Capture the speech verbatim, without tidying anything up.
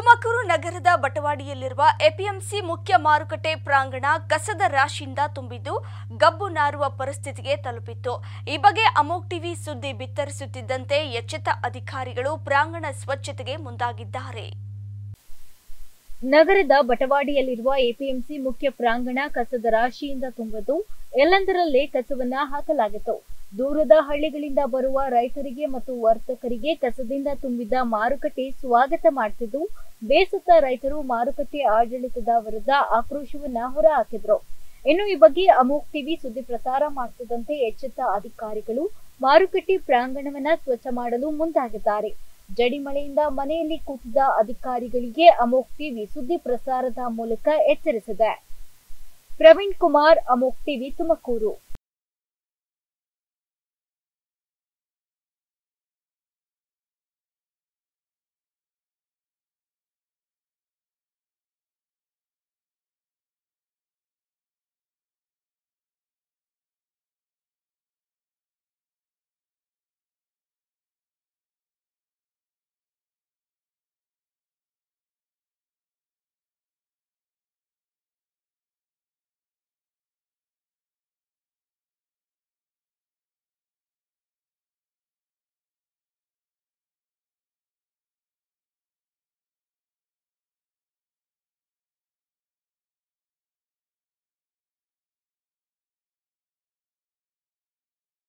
ತುಮಕೂರು ನಗರದ ಬಟವಾಡಿಯಲ್ಲಿರುವ ಎಪಿಎಂಸಿ ಮುಖ್ಯ ಮಾರುಕಟ್ಟೆ ಪ್ರಾಂಗಣ ಕಸದ ರಾಶಿಯಿಂದ ತುಂಬಿದ್ದು ಗಬ್ಬು ನಾರುವ ಪರಿಸ್ಥಿತಿಗೆ ತಲುಪಿತ್ತು। ಈ ಬಗ್ಗೆ ಅಮೋಕ್ ಟಿವಿ ಸುದ್ದಿ ಬಿತ್ತರಿಸುತ್ತಿದ್ದಂತೆ ಎಚ್ಚೆತ್ತ ಅಧಿಕಾರಿಗಳು ಪ್ರಾಂಗಣ ಸ್ವಚ್ಛತೆಗೆ ಮುಂದಾಗಿದ್ದಾರೆ। ನಗರದ ಬಟವಾಡಿಯಲ್ಲಿರುವ ಎಪಿಎಂಸಿ ಮುಖ್ಯ ಪ್ರಾಂಗಣ ಕಸದ ರಾಶಿಯಿಂದ ತುಂಬಿದ್ದು ಎಲ್ಲೆಂದರಲ್ಲೇ ಕಸವನ್ನ ಹಾಕಲಾಗಿತ್ತು। ದೂರದ ಹಳ್ಳಿಗಳಿಂದ ಬರುವ ರೈತರಿಗೆ ಮತ್ತು ವರ್ತಕರಿಗೆ ಕಸದಿಂದ ತುಂಬಿದ್ದ ಮಾರುಕಟ್ಟೆ ಸ್ವಾಗತ ಮಾಡುತ್ತಿದ್ದು, ಬೇಸತ್ತ ರೈತರು ಮಾರುಕಟ್ಟೆ ಆಡಳಿತದ ವಿರುದ್ಧ ಆಕ್ರೋಶವನ್ನ ಹೊರಹಾಕಿದ್ರು। ಇನ್ನು ಈ ಬಗ್ಗೆ ಅಮೋಕ್ ಟಿವಿ ಸುದ್ದಿ ಪ್ರಸಾರ ಮಾಡುತ್ತಿದ್ದಂತೆ ಎಚ್ಚೆತ್ತ ಅಧಿಕಾರಿಗಳು ಮಾರುಕಟ್ಟೆ ಪ್ರಾಂಗಣವನ್ನ ಸ್ವಚ್ಛ ಮಾಡಲು ಮುಂದಾಗಿದ್ದಾರೆ। ಜಡಿಮಳೆಯಿಂದ ಮನೆಯಲ್ಲಿ ಕೂತಿದ್ದ ಅಧಿಕಾರಿಗಳಿಗೆ ಅಮೋಕ್ ಟಿವಿ ಸುದ್ದಿ ಪ್ರಸಾರದ ಮೂಲಕ ಎಚ್ಚರಿಸಿದೆ। ಪ್ರವೀಣ್ ಕುಮಾರ್, ಅಮೋಕ್ ಟಿವಿ, ತುಮಕೂರು।